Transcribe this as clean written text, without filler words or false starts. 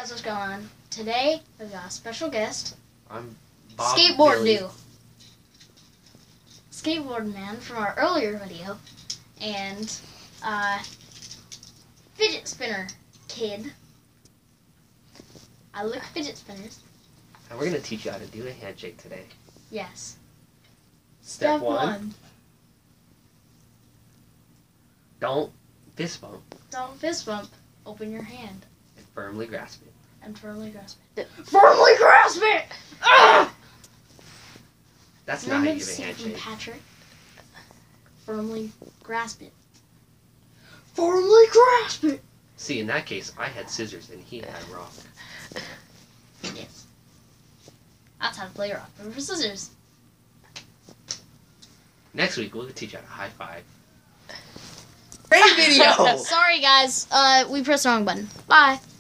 Guys, what's going on? Today, we've got a special guest. I'm Bob Skateboard Billy. dude. Skateboard man from our earlier video. And, fidget spinner kid. I like fidget spinners. And we're going to teach you how to do a handshake today. Yes. Step one. Don't fist bump Don't fist bump. Open your hand and firmly grasp it. and firmly grasp it. Firmly grasp it! Ah! That's not how you give a Stephen handshake. Patrick. Firmly grasp it. Firmly grasp it! See, in that case, I had scissors and he had rock. Yes. That's how to play rock, paper, scissors. Next week, we'll teach you how to high five. Great video! Sorry, guys. We pressed the wrong button. Bye.